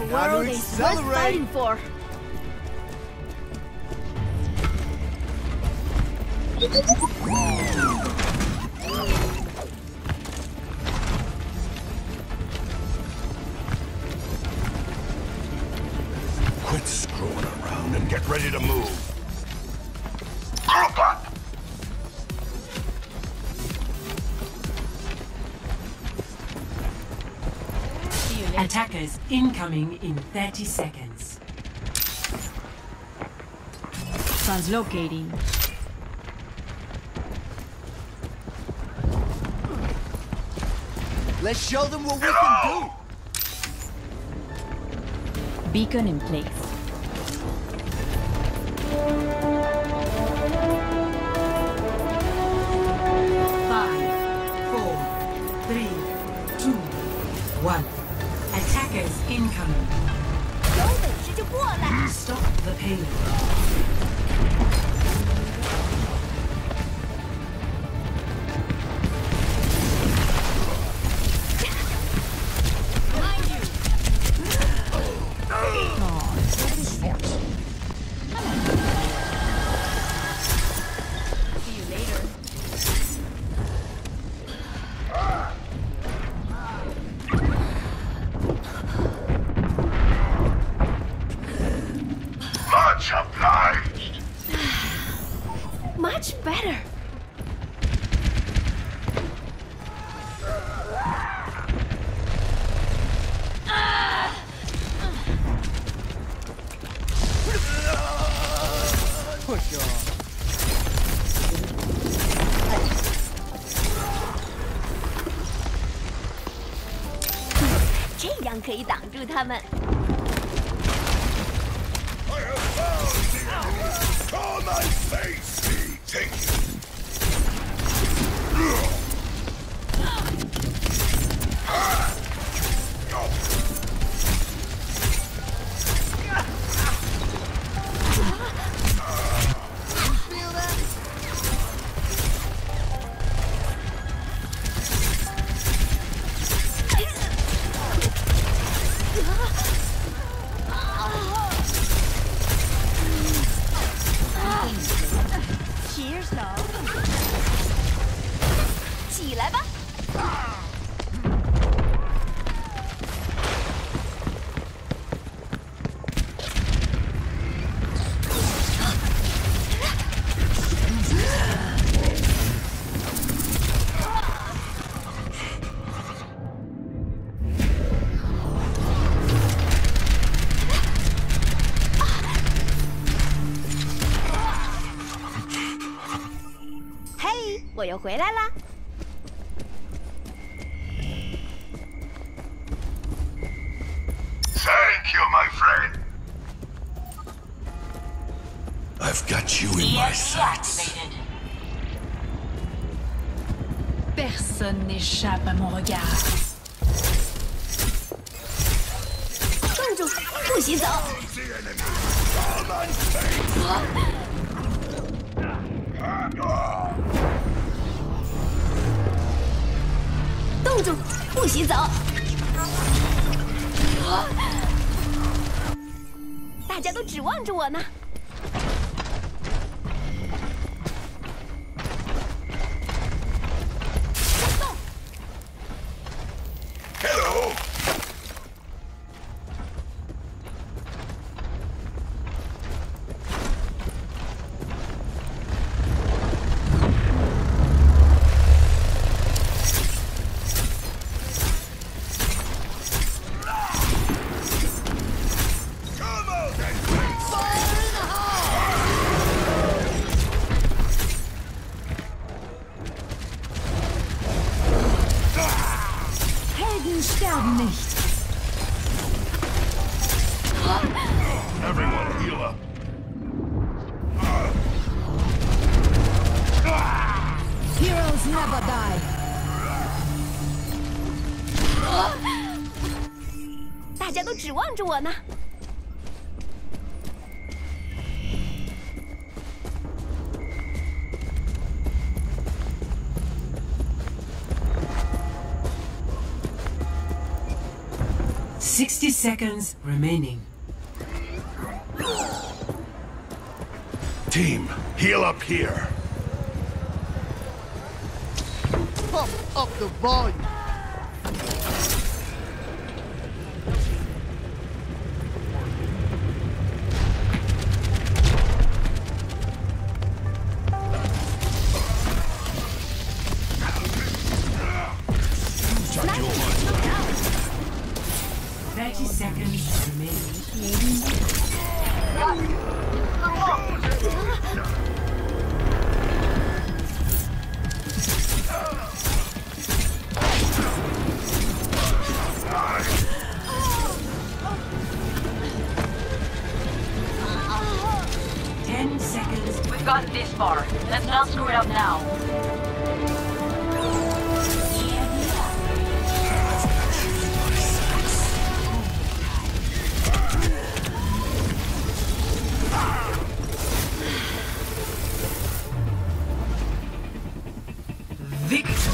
world is worth fighting for. Quit screwing around and get ready to move. Group up! Attackers incoming in 30 seconds. Translocating. Let's show them what we can do. Beacon in place. Five, four, three, two, one. Attackers incoming. 有本事就过来！ Stop the payload. Much obliged. Much better. Push on. 这样可以挡住他们。 I have found the enemy. Come and face me, take it. 起来吧！ 嘿，我又回来啦！ Thank you, my friend. I've got you in my sights. Personne n'échappe à mon regard. 站住！不许走！ The enemy. Come and face. 冻住！不许走！大家都指望着我呢。 Hello. Come out and face. Fire in the Helden sterben nicht. Everyone heal up. Heroes never die. 大家都指望着我呢。 6 60 seconds remaining. Team, heal up here. Pump up the volume. Tuck your ones back. 30 seconds remaining. We've gotten this far. Let's not screw it up now. Victory!